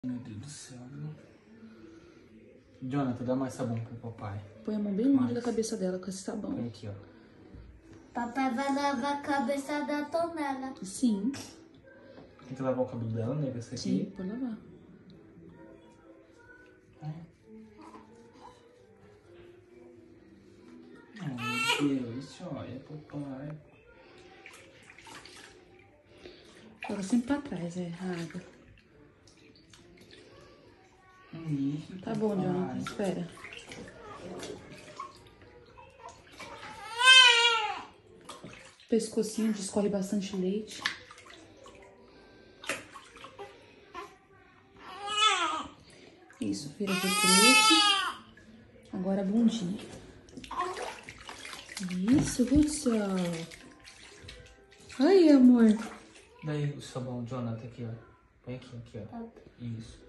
Meu Deus do céu, viu? Jonathan, dá mais sabão pro papai. Põe a mão bem longe da cabeça dela com esse sabão. Põe aqui, ó. Papai vai lavar a cabeça da Tonela. Sim. Tem que lavar o cabelo dela, né? Esse aqui. Sim, pode lavar. Oh, meu Deus, olha, papai. Joga sempre pra trás, a água. Isso, Tá bom, Jonathan, espera. Pescocinho, escorre bastante leite. Isso, vira de preto. Agora a bundinha. Isso, Russell. Ai, amor. Daí o sabão, Jonathan, aqui, ó. Põe aqui, ó. Isso.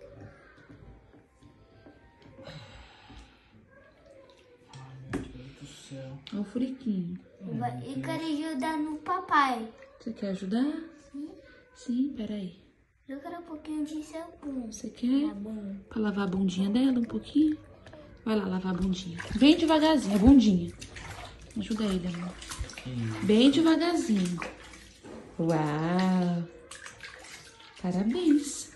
Ai, meu Deus do céu. Olha o furiquinho. Eu quero ajudar no papai. Você quer ajudar? Sim. Sim, peraí. Eu quero um pouquinho de sabão. Você quer? Tá bom. Pra lavar a bundinha dela um pouquinho? Vai lá lavar a bundinha. Bem devagarzinho, a bundinha. Ajuda ele, amor. Bem devagarzinho. Uau! Parabéns.